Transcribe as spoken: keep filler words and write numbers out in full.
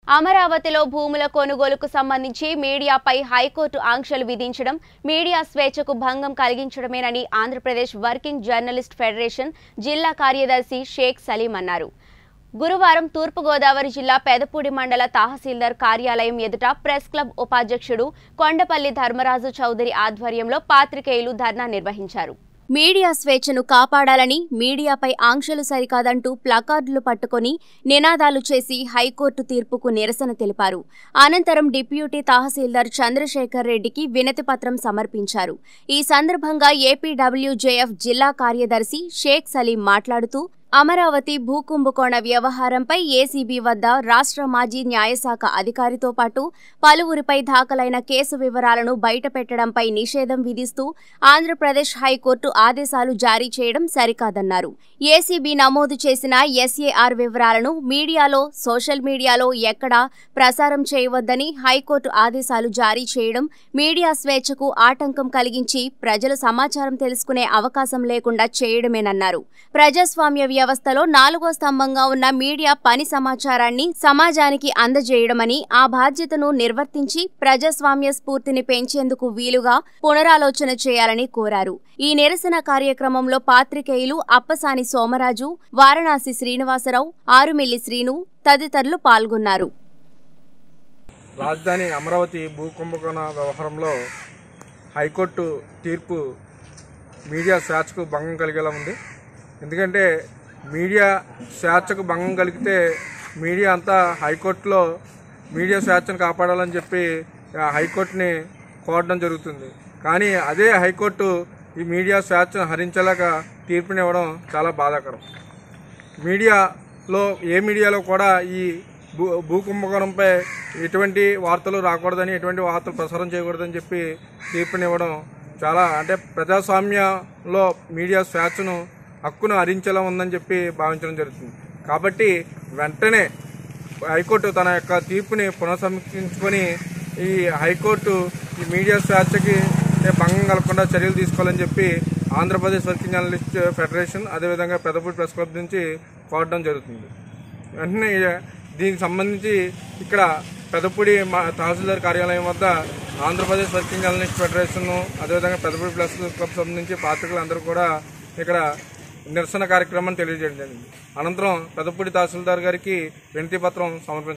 అమరావతిలో భూముల కొనుగోలుకు సంబంధించి మీడియాపై హైకోర్టు ఆంక్షలు విధించడం మీడియా స్వేచ్ఛకు భంగం కలిగించడమేనని ఆంధ్రప్రదేశ్ వర్కింగ్ జర్నలిస్ట్ ఫెడరేషన్ జిల్లా కార్యదర్శి షేక్ సలీం అన్నారు. గురువారం తూర్పుగోదావరి జిల్లా పెదపూడి మండల తహసీల్దార్ కార్యాలయం ఎదుట ప్రెస్ క్లబ్ ఉపాధ్యక్షుడు కొండపల్లి ధర్మరాజు చౌదరి ఆధ్వర్యంలో పాత్రికేయులు ధర్నా నిర్వహించారు. మీడియా స్వేచ్ఛను కాపాడాలని, మీడియాపై ఆంక్షలు సరికాదంటూ ప్లకార్డులు పట్టుకుని నినాదాలు చేసి హైకోర్టు తీర్పుకు నిరసన తెలిపారు. అనంతరం డిప్యూటీ తహసీల్దార్ చంద్రశేఖర్ రెడ్డికి వినతిపత్రం సమర్పించారు. ఈ సందర్భంగా ఏపీడబ్ల్యూజేఎఫ్ జిల్లా కార్యదర్శి షేక్ సలీం మాట్లాడుతూ అమరావతి భూకుంభకోణ వ్యవహారంపై ఏసీబీ వద్ద రాష్ట్ర మాజీ న్యాయశాఖ అధికారితో పాటు పలువురిపై దాఖలైన కేసు వివరాలను బయటపెట్టడంపై నిషేధం విధిస్తూ ఆంధ్రప్రదేశ్ హైకోర్టు ఆదేశాలు జారీ చేయడం సరికాదన్నారు. ఏసీబీ నమోదు చేసిన ఎస్ఏఆర్ వివరాలను మీడియాలో, సోషల్ మీడియాలో ఎక్కడా ప్రసారం చేయవద్దని హైకోర్టు ఆదేశాలు జారీ చేయడం మీడియా స్వేచ్ఛకు ఆటంకం కలిగించి ప్రజలు సమాచారం తెలుసుకునే అవకాశం లేకుండా చేయడమేనన్నారు. ప్రజాస్వామ్య వ్యవస్థలో నాలుగో స్తంభంగా ఉన్న మీడియా పని సమాచారాన్ని సమాజానికి అందజేయడమని, ఆ బాధ్యతను నిర్వర్తించి ప్రజాస్వామ్య స్ఫూర్తిని పెంచేందుకు వీలుగా పునరాలోచన చేయాలని కోరారు. ఈ నిరసన కార్యక్రమంలో పాత్రికేయులు అప్పసాని సోమరాజు, వారణాసి శ్రీనివాసరావు, ఆరుమిల్లి శ్రీను తదితరులు పాల్గొన్నారు. రాజధాని అమరావతి భూకుంభకోణ వ్యవహారంలో హైకోర్టు తీర్పు మీడియా స్వేచ్ఛకు భంగం కలిగేలా ఉంది. ఎందుకంటే మీడియా స్వేచ్ఛకు భంగం కలిగితే మీడియా అంతా హైకోర్టులో మీడియా స్వేచ్ఛను కాపాడాలని చెప్పి హైకోర్టుని కోరడం జరుగుతుంది. కానీ అదే హైకోర్టు ఈ మీడియా స్వేచ్ఛను హరించలేక తీర్పునివ్వడం చాలా బాధాకరం. మీడియాలో ఏ మీడియాలో కూడా ఈ భూ భూకుంభకోణంపై ఎటువంటి వార్తలు రాకూడదని, ఎటువంటి వార్తలు ప్రసారం చేయకూడదని చెప్పి తీర్పునివ్వడం చాలా అంటే ప్రజాస్వామ్యంలో మీడియా స్వేచ్ఛను హక్కును హరించేలా ఉందని చెప్పి భావించడం జరుగుతుంది. కాబట్టి వెంటనే హైకోర్టు తన యొక్క తీర్పుని పునఃసమీక్షించుకొని ఈ హైకోర్టు ఈ మీడియా స్వేచ్ఛకి భంగం కలగకుండా చర్యలు తీసుకోవాలని చెప్పి ఆంధ్రప్రదేశ్ వర్కింగ్ జర్నలిస్ట్ ఫెడరేషన్ అదేవిధంగా పెదపూడి ప్రెస్ క్లబ్ నుంచి కోరడం జరుగుతుంది. వెంటనే దీనికి సంబంధించి ఇక్కడ పెదపూడి తహసీల్దార్ కార్యాలయం వద్ద ఆంధ్రప్రదేశ్ వర్కింగ్ జర్నలిస్ట్ ఫెడరేషన్ అదేవిధంగా పెదపూడి ప్రెస్ క్లబ్ సంబంధించి పాత్రికులందరూ కూడా ఇక్కడ నిరసన కార్యక్రమాన్ని తెలియజేయడం జరిగింది. అనంతరం పెదపూడి తహసీల్దార్ గారికి వినతి పత్రం సమర్పించారు.